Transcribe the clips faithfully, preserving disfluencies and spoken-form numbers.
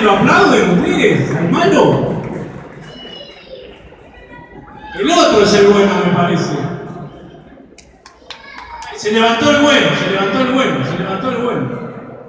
lo aplauden ustedes, hermano. El otro es el bueno, me parece. Se levantó el bueno, se levantó el bueno, se levantó el bueno.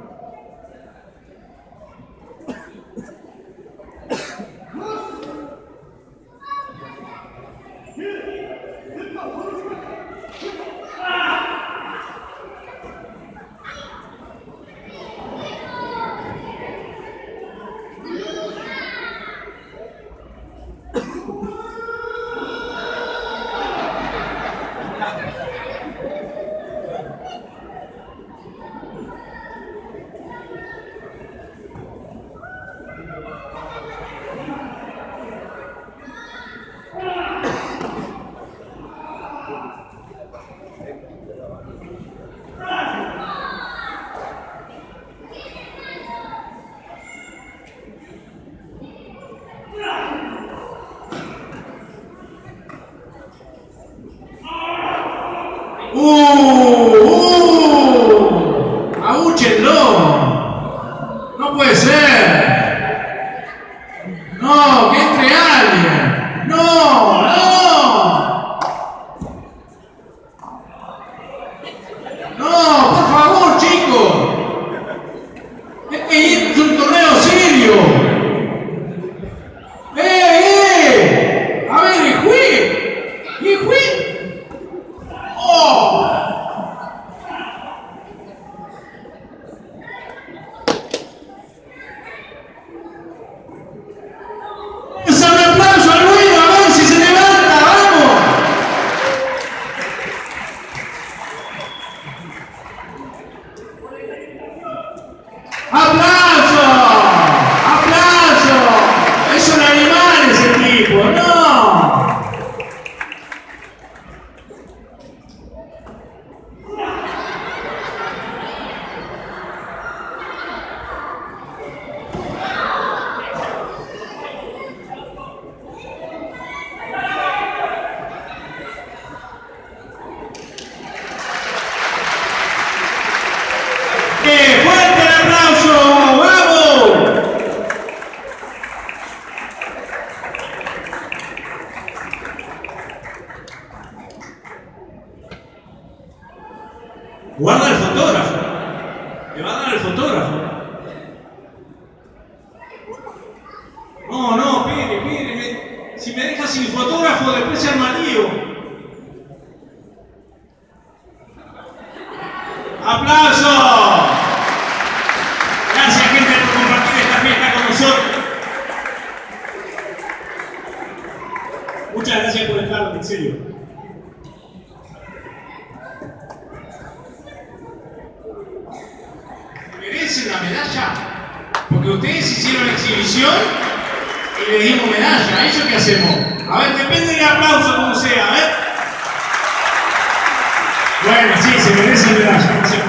¡Uh! ¡Uh! ¡Agúchenlo! ¡No puede ser! ¡No! ¡Que entre alguien! ¡No! ¡No! ¡No! ¡Por favor, chicos! ¡Este es un torneo serio! ¡Eh, eh! A ver, el juez. ¿El juez? ¡Oh! ¡Ese aplauso al ruido! ¡A ver si se levanta! ¡Vamos! ¡Aplauso! ¡Aplauso! ¡Es un animal ese tipo! ¡No! ¡Qué fuerte el aplauso! ¡Vamos! Guarda el fotógrafo. Le va a dar el fotógrafo. No, no, espere, espere. Me... Si me deja sin fotógrafo, después se arma lío. ¡Aplauso! Gracias, gente, por compartir esta fiesta con nosotros. Muchas gracias por estar, en serio. ¿Merecen la medalla? Porque ustedes hicieron exhibición y les dimos medalla. ¿Eso qué hacemos? A ver, depende del aplauso como sea, a ver. Bueno, sí, se merece medalla.